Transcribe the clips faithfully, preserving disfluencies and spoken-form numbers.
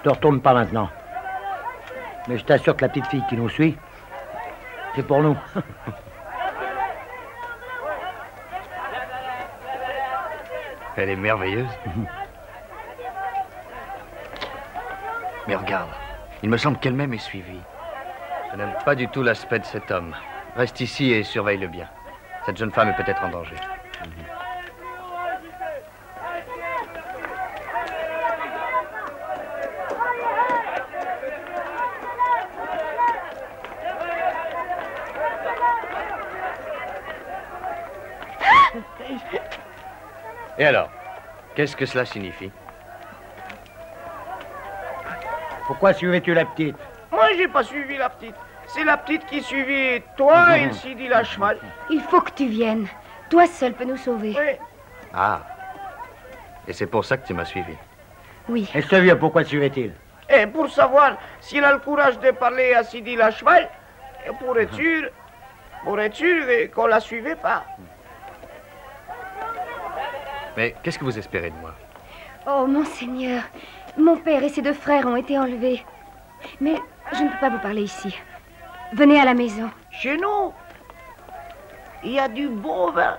Te retourne pas maintenant. Mais je t'assure que la petite fille qui nous suit, c'est pour nous. Elle est merveilleuse. Mais regarde, il me semble qu'elle-même est suivie. Je n'aime pas du tout l'aspect de cet homme. Reste ici et surveille-le bien. Cette jeune femme est peut-être en danger. Et alors, qu'est-ce que cela signifie? Pourquoi suivais-tu la petite? Moi, j'ai pas suivi la petite. C'est la petite qui suivait toi et Sidi la cheval. Il faut que tu viennes. Toi seul peux nous sauver. Oui. Ah. Et c'est pour ça que tu m'as suivi. Oui. Et ce vieux, pourquoi suivait-il? Et pour savoir s'il a le courage de parler à Sidi la cheval, et pour être sûr, pour être sûr qu'on la suivait pas. Mais qu'est-ce que vous espérez de moi? Oh, monseigneur, mon père et ses deux frères ont été enlevés. Mais je ne peux pas vous parler ici. Venez à la maison. Chez nous, il y a du beau vin.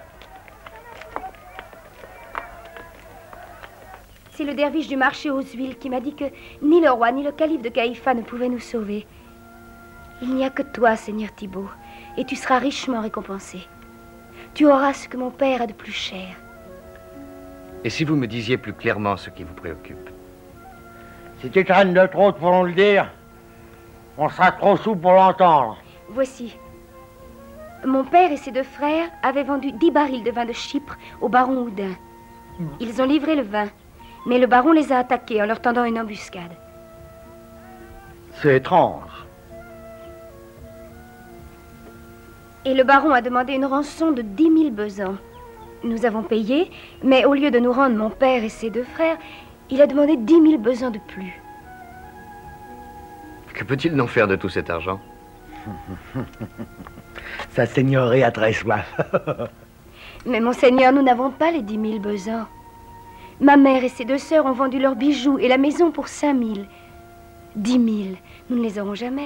C'est le derviche du marché aux huiles qui m'a dit que ni le roi ni le calife de Caïfa ne pouvaient nous sauver. Il n'y a que toi, Seigneur Thibaut, et tu seras richement récompensé. Tu auras ce que mon père a de plus cher. Et si vous me disiez plus clairement ce qui vous préoccupe? Si tu traînes de trop pour nous le dire, on sera trop sous pour l'entendre. Voici. Mon père et ses deux frères avaient vendu dix barils de vin de Chypre au baron Houdin. Ils ont livré le vin, mais le baron les a attaqués en leur tendant une embuscade. C'est étrange. Et le baron a demandé une rançon de dix mille besants. Nous avons payé, mais au lieu de nous rendre mon père et ses deux frères, il a demandé dix mille besants de plus. Que peut-il donc faire de tout cet argent? Sa seigneurie a très soif. Mais monseigneur, nous n'avons pas les dix mille besants. Ma mère et ses deux sœurs ont vendu leurs bijoux et la maison pour cinq mille. Dix mille, nous ne les aurons jamais.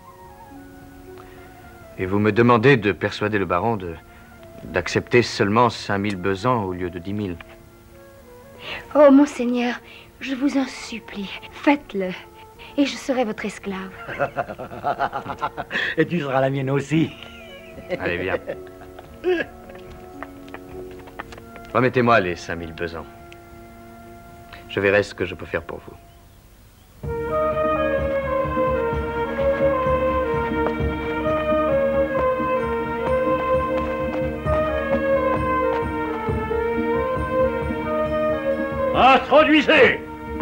Et vous me demandez de persuader le baron de... d'accepter seulement cinq mille besants au lieu de dix mille. Oh, monseigneur, je vous en supplie, faites-le, et je serai votre esclave. Et tu seras la mienne aussi. Allez, viens. Remettez-moi les cinq mille besants. Je verrai ce que je peux faire pour vous. Introduisez!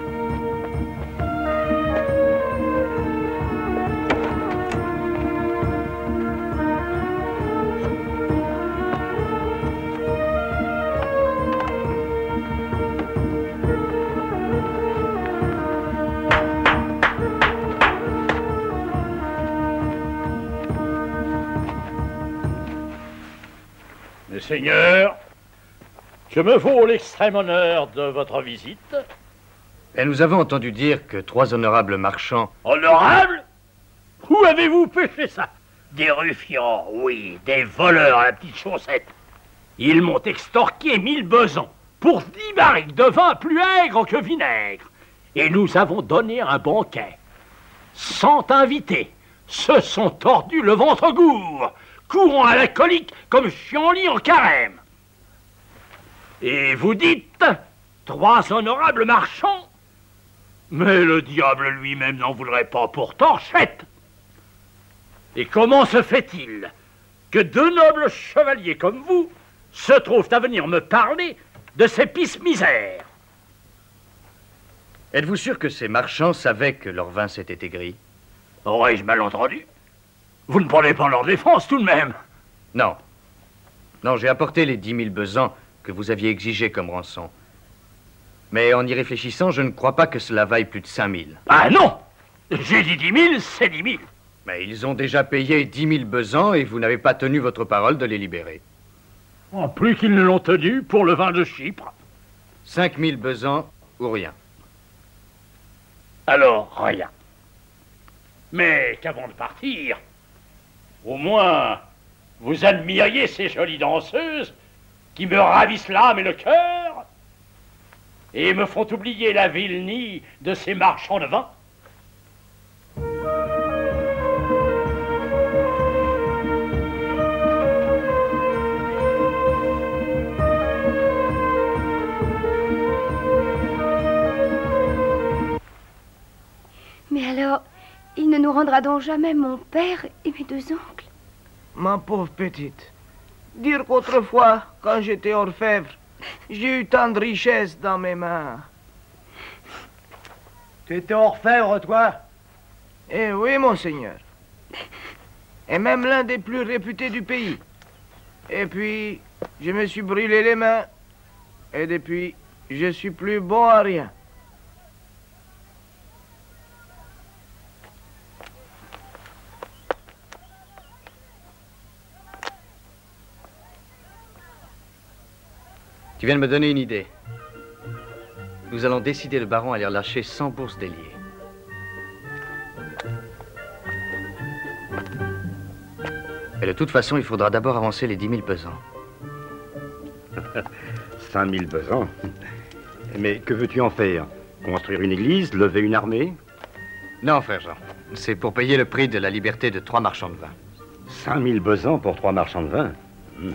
Mes seigneurs, je me vaux l'extrême honneur de votre visite. Et nous avons entendu dire que trois honorables marchands... Honorables? Où avez-vous pêché ça? Des ruffians, oui, des voleurs à la petite chaussette. Ils m'ont extorqué mille besants pour dix barriques de vin plus aigre que vinaigre. Et nous avons donné un banquet. Sans inviter, se sont tordus le ventre gourd, courant à la colique comme Chianli en carême. Et vous dites, trois honorables marchands? Mais le diable lui-même n'en voudrait pas pour Torchette. Et comment se fait-il que deux nobles chevaliers comme vous se trouvent à venir me parler de ces pisse-misères? Êtes-vous sûr que ces marchands savaient que leur vin s'était aigri? Aurais-je mal entendu? Vous ne prenez pas leur défense tout de même? Non. Non, j'ai apporté les dix mille besants que vous aviez exigés comme rançon. Mais en y réfléchissant, je ne crois pas que cela vaille plus de cinq mille. Ah non! J'ai dit dix mille, c'est dix mille. Mais ils ont déjà payé dix mille besants et vous n'avez pas tenu votre parole de les libérer. En plus qu'ils ne l'ont tenu pour le vin de Chypre. cinq mille besants ou rien. Alors, rien. Mais qu'avant de partir, au moins, vous admiriez ces jolies danseuses qui me ravissent l'âme et le cœur et me font oublier la vilenie de ces marchands de vin. Mais alors, il ne nous rendra donc jamais mon père et mes deux oncles? Ma pauvre petite, dire qu'autrefois, quand j'étais orfèvre, j'ai eu tant de richesses dans mes mains. Tu étais orfèvre, toi? Eh oui, monseigneur. Et même l'un des plus réputés du pays. Et puis, je me suis brûlé les mains. Et depuis, je suis plus bon à rien. Tu viens de me donner une idée. Nous allons décider le baron à les relâcher sans bourse déliée. Et de toute façon, il faudra d'abord avancer les dix mille pesants. Cinq mille pesants. Mais que veux-tu en faire? Construire une église? Lever une armée? Non, frère Jean. C'est pour payer le prix de la liberté de trois marchands de vin. Cinq mille pesants pour trois marchands de vin? Hmm.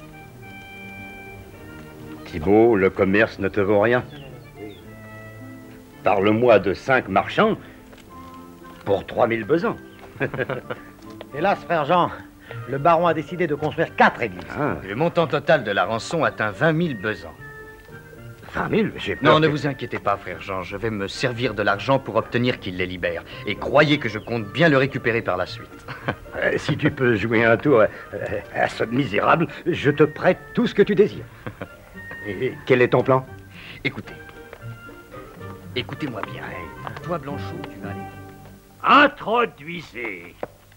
Thibault, le commerce ne te vaut rien. Parle-moi de cinq marchands pour trois mille pesants. Hélas, frère Jean, le baron a décidé de construire quatre églises. Ah. Le montant total de la rançon atteint vingt mille besants. vingt mille? J'ai peur Non, ne que- vous inquiétez pas, frère Jean. Je vais me servir de l'argent pour obtenir qu'il les libère. Et croyez que je compte bien le récupérer par la suite. Euh, si tu peux jouer un tour euh, à ce misérable, je te prête tout ce que tu désires. Et quel est ton plan? Écoutez. Écoutez-moi bien. Toi, Blanchot, tu vas aller... Introduisez.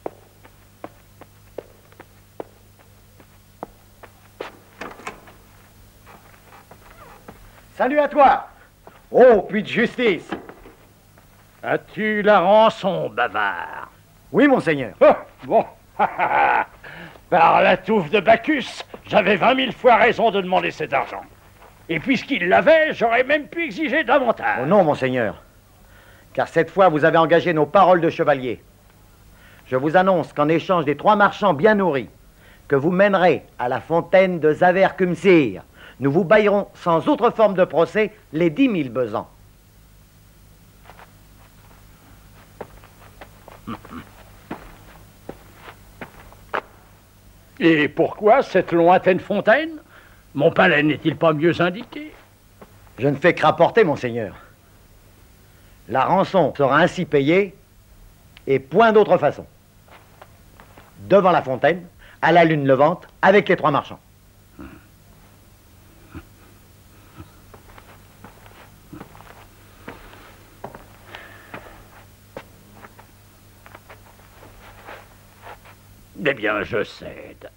Salut à toi! Oh, puis de justice! As-tu la rançon, bavard? Oui, monseigneur. Oh, bon. Par la touffe de Bacchus, j'avais vingt mille fois raison de demander cet argent. Et puisqu'il l'avait, j'aurais même pu exiger davantage. Oh non, monseigneur. Car cette fois, vous avez engagé nos paroles de chevalier. Je vous annonce qu'en échange des trois marchands bien nourris, que vous mènerez à la fontaine de Zaver-Kumsir, nous vous baillerons sans autre forme de procès les dix mille besants. Et pourquoi cette lointaine fontaine? Mon palais n'est-il pas mieux indiqué? Je ne fais que rapporter, monseigneur. La rançon sera ainsi payée, et point d'autre façon. Devant la fontaine, à la lune levante, avec les trois marchands. Eh bien, je cède.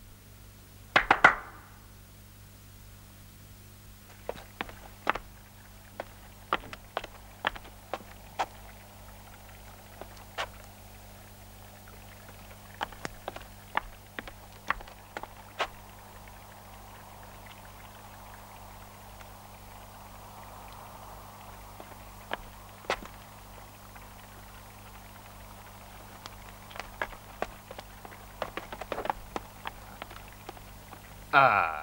Ah.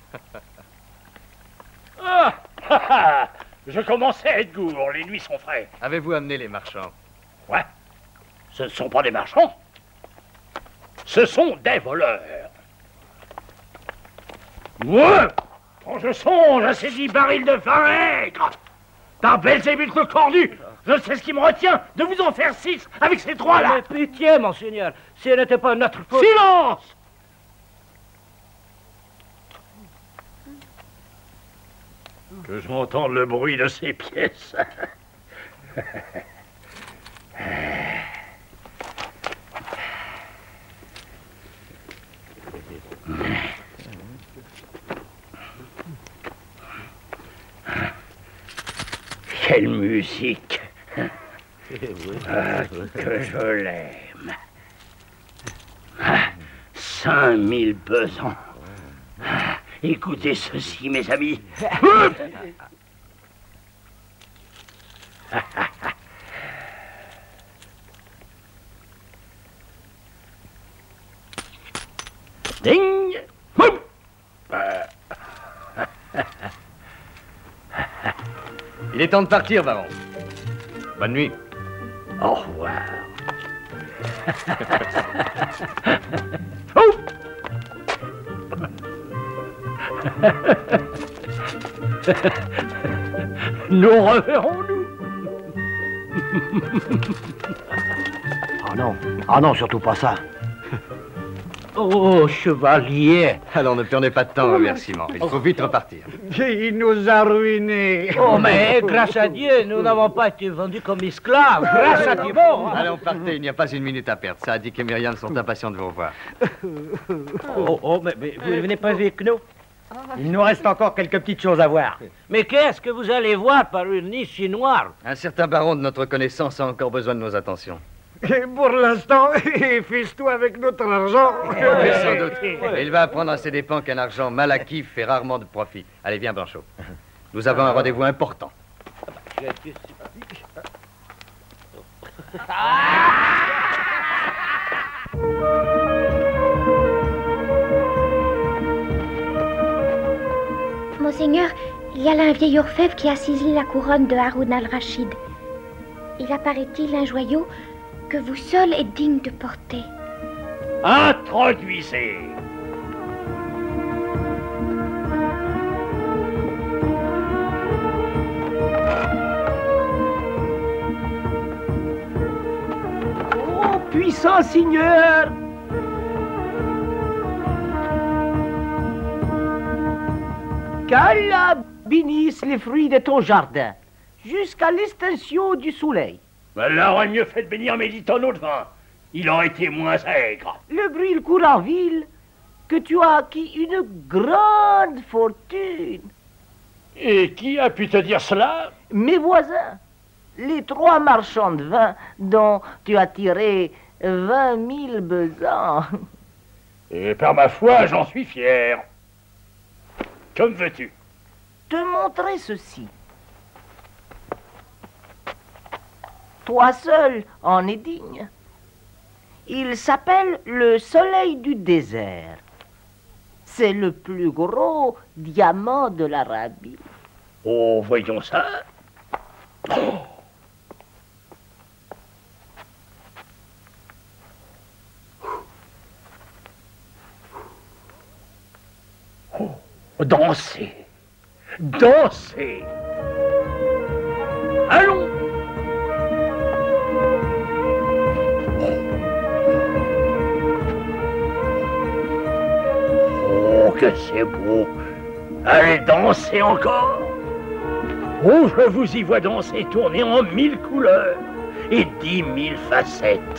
Ah, ah, ah. Je commençais à être gourd, les nuits sont fraîches. Avez-vous amené les marchands? Ouais, ce ne sont pas des marchands. Ce sont des voleurs. Moi, quand je songe à ces dix barils de vin aigre, par Belzébuth le cornu, je sais ce qui me retient de vous en faire six avec ces trois-là. Mais pitié, monseigneur, si ce n'était pas notre faute... Silence! Que je m'entende le bruit de ces pièces. Quelle musique! Ah, que je l'aime. Ah, cinq mille besants. Ah, écoutez ceci, mes amis. Ding! Hop! Il est temps de partir, baron. Bonne nuit. Au revoir. Oh! Nous reverrons-nous. Oh non, oh non, surtout pas ça. Oh, chevalier. Alors ne perdez pas de temps, remerciements. Il faut vite repartir. Il nous a ruinés. Oh, mais grâce à Dieu, nous n'avons pas été vendus comme esclaves. Grâce à Thibaut. Allons, partez, il n'y a pas une minute à perdre. Sadik et Myriam sont impatients de vous revoir. Oh, oh, mais, mais vous ne venez pas avec nous? Il nous reste encore quelques petites choses à voir. Mais qu'est-ce que vous allez voir par une niche si noire? Un certain baron de notre connaissance a encore besoin de nos attentions. Et pour l'instant, fiche-toi avec notre argent. Oui, sans doute. Et il va apprendre à ses dépens qu'un argent mal acquis fait rarement de profit. Allez, viens, Blanchot. Nous avons un rendez-vous important. Monseigneur, il y a là un vieil orfèvre qui a saisi la couronne de Haroun al-Rachid. Il apparaît-il un joyau que vous seul êtes digne de porter. Introduisez. Oh, puissant Seigneur! Qu'Allah bénisse les fruits de ton jardin, jusqu'à l'extinction du soleil. Elle aurait mieux fait de bénir mes dix tonneaux de vin. Il aurait été moins aigre. Le bruit court en ville que tu as acquis une grande fortune. Et qui a pu te dire cela? Mes voisins, les trois marchands de vin dont tu as tiré vingt mille besants. Et par ma foi, j'en suis fier. Que me veux-tu? Te montrer ceci. Toi seul en es digne. Il s'appelle le soleil du désert. C'est le plus gros diamant de l'Arabie. Oh, voyons ça. Oh. Oh, dansez. Dansez. Allons. Oh, que c'est beau. Allez danser encore. Oh, je vous y vois danser, tourner en mille couleurs et dix mille facettes.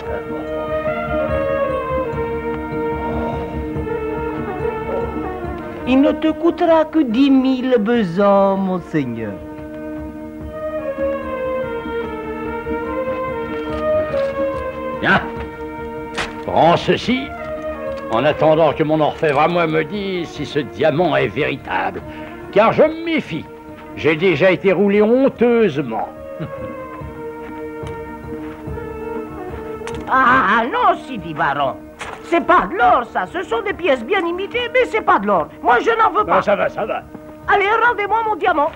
Il ne te coûtera que dix mille besants, monseigneur. Bien. Prends ceci, en attendant que mon orfèvre à moi me dise si ce diamant est véritable. Car je me méfie. J'ai déjà été roulé honteusement. Ah non, Sidi Baron. C'est pas de l'or, ça. Ce sont des pièces bien imitées, mais c'est pas de l'or. Moi, je n'en veux pas. Non, ça va, ça va. Allez, rendez-moi mon diamant.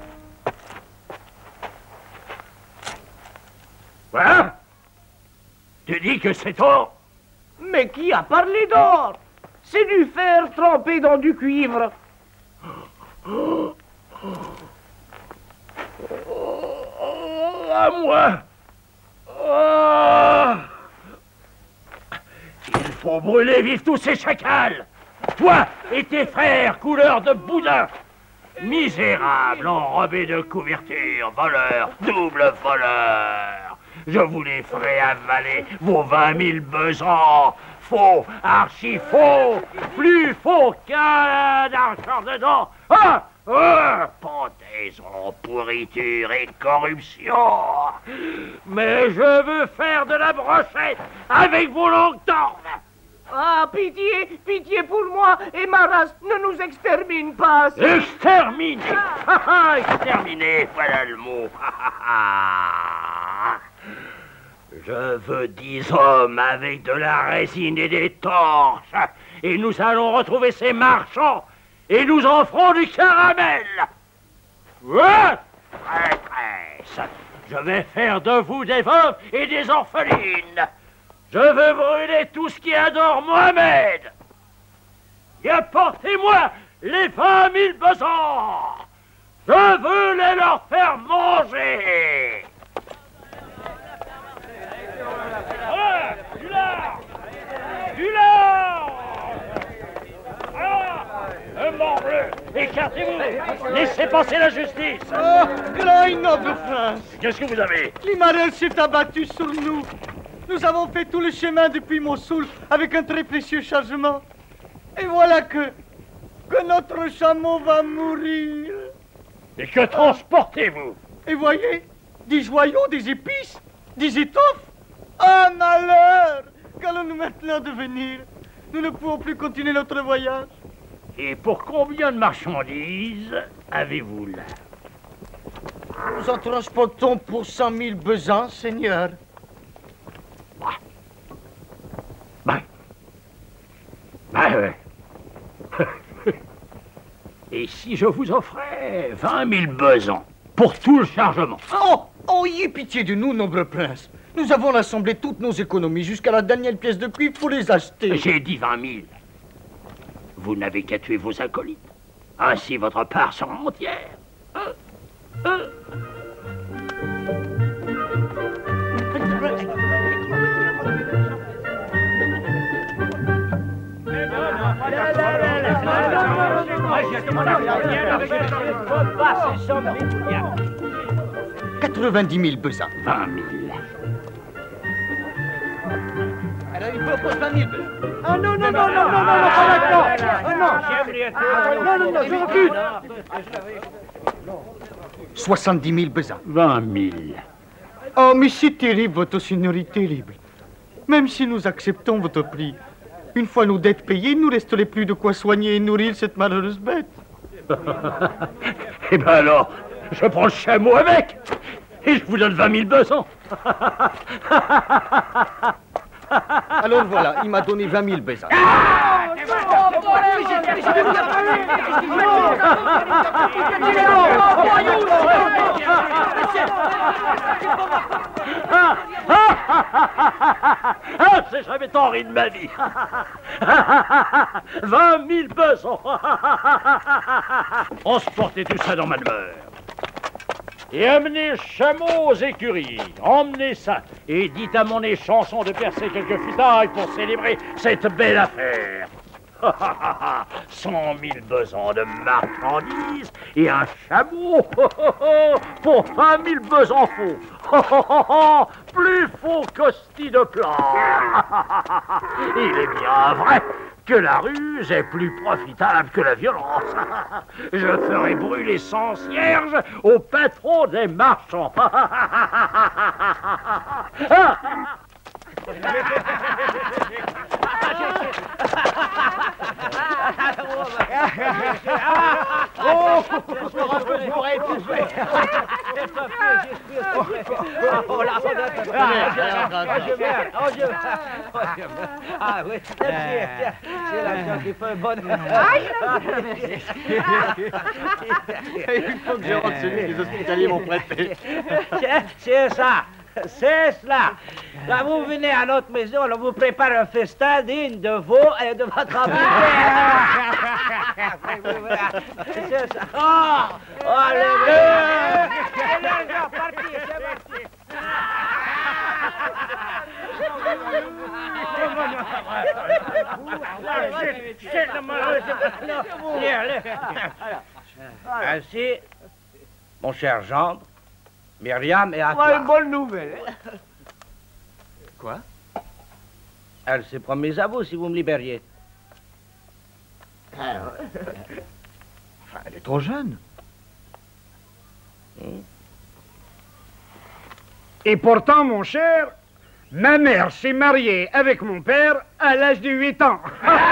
Quoi? Tu dis que c'est or? Mais qui a parlé d'or? C'est du fer trempé dans du cuivre. Oh, à moi. Oh. Il faut brûler vivre tous ces chacals. Toi et tes frères, couleur de boudin. Misérables, enrobés de couverture, voleurs, double voleurs. Je vous les ferai avaler vos vingt mille besants. Faux, archi faux, plus faux qu'un argent dedans. Ah, ah, pendaison, pourriture et corruption. Mais je veux faire de la brochette avec vos langues tordes. Ah, pitié, pitié pour moi, et ma race ne nous extermine pas. Exterminer. Exterminer, voilà le mot. Je veux dix hommes avec de la résine et des torches. Et nous allons retrouver ces marchands. Et nous en ferons du caramel. Ouais, traîtresse. Je vais faire de vous des veuves et des orphelines. Je veux brûler tout ce qui adore Mohamed. Et apportez-moi les vingt mille besants. Je veux les leur faire manger. Ah, du lard. Du lard. Ah, un morbleu. Écartez-vous. Laissez passer la justice. Oh, grand et noble prince. Qu'est-ce que vous avez? L'Imarel s'est abattu sur nous. Nous avons fait tout le chemin depuis Mossoul avec un très précieux chargement. Et voilà que, que notre chameau va mourir. Et que transportez-vous? Et voyez, des joyaux, des épices, des étoffes. Ah, malheur! Qu'allons-nous maintenant devenir? Nous ne pouvons plus continuer notre voyage. Et pour combien de marchandises avez-vous là? Nous en transportons pour cent mille besants, Seigneur. Ben. Ben, ouais. Et si je vous offrais vingt mille besants pour tout le chargement? Oh, oh, ayez pitié de nous, noble prince. Nous avons rassemblé toutes nos économies jusqu'à la dernière pièce de cuivre pour les acheter. J'ai dit vingt mille. Vous n'avez qu'à tuer vos acolytes. Ainsi, votre part sera entière. Euh, euh. quatre-vingt-dix mille besants. vingt mille. Alors, il propose vingt mille besants. Ah non, non, non, non, non, non, non, pas d'accord. Ah non. Non, non, non, je refuse. soixante-dix mille besants. vingt mille. Oh, mais c'est terrible, votre seigneurie, terrible. Même si nous acceptons votre prix, une fois nos dettes payées, il nous resterait plus de quoi soigner et nourrir cette malheureuse bête. Eh ben alors, je prends le chameau avec, et je vous donne vingt mille besants. Alors voilà, il m'a donné vingt mille besants. Ah, c'est jamais tant ri de ma vie. vingt mille besants. Transportez tout ça dans ma demeure. Et amenez le chameau aux écuries. Emmenez ça. Et dites à mon échanson de percer quelques futailles pour célébrer cette belle affaire. Cent mille besants de marchandises et un chameau pour vingt mille besants faux. Plus faux qu'hostie de plat. Il est bien vrai que la ruse est plus profitable que la violence. Je ferai brûler sans cierge au patron des marchands. Oh, je pourrais étouffer. Oh là, ah oui, c'est l'argent qui fait un bon. Il faut que je rentre celui que les hospitaliers m'ont prêté. C'est ça. C'est cela. Là, vous venez à notre maison, on vous prépare un festin digne de vous et de votre invité. C'est ça. Oh, oh allez, c'est l'argent, parti, c'est parti. Ainsi, mon cher gendre, Myriam est à toi. Une bonne nouvelle. Quoi? Elle s'est promise à vous si vous me libériez. Enfin, elle est trop jeune. Et pourtant, mon cher, ma mère s'est mariée avec mon père à l'âge de huit ans.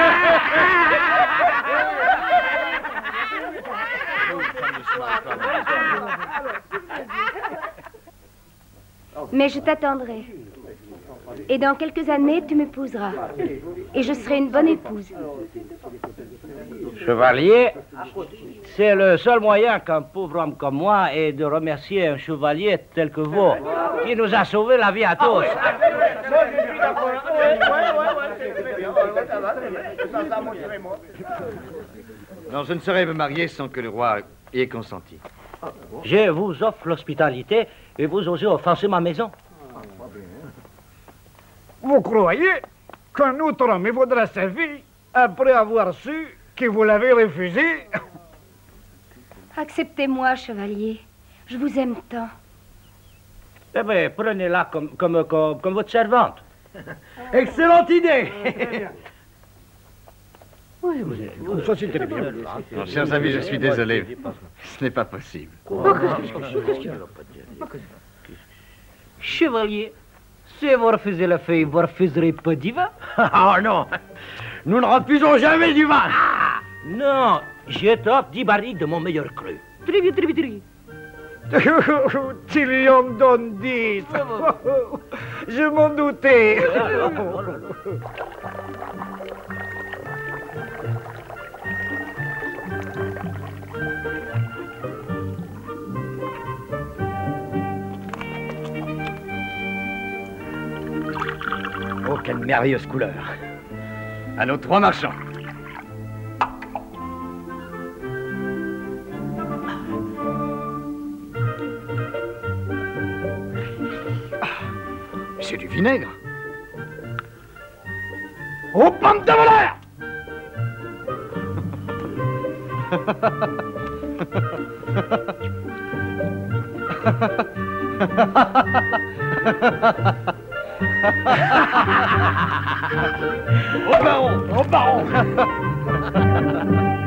Mais je t'attendrai. Et dans quelques années, tu m'épouseras. Et je serai une bonne épouse. Chevalier, c'est le seul moyen qu'un pauvre homme comme moi ait de remercier un chevalier tel que vous, qui nous a sauvé la vie à tous. Non, je ne saurais me marier sans que le roi y ait consenti. Je vous offre l'hospitalité et vous osez offenser ma maison. Vous croyez qu'un autre homme vaudra sa vie après avoir su que vous l'avez refusé? Acceptez-moi, chevalier. Je vous aime tant. Eh bien, prenez-la comme, comme, comme, comme votre servante. Excellente idée. Oui, oui, ça c'est très bien. Non, chers amis, je suis désolé. Ce n'est pas possible. Chevalier, si vous refusez la fille, vous refuserez pas du vin? Oh non, nous ne refusons jamais du vin. Ah, non, je t'offre dix barriques de mon meilleur cru. Très bien, très bien, très bien. Tu lui en donnes dix. Je m'en doutais. Oh, quelle merveilleuse couleur. À nos trois marchands. Ah, c'est du vinaigre. Oh, bande de voleurs! Au baron! Au baron!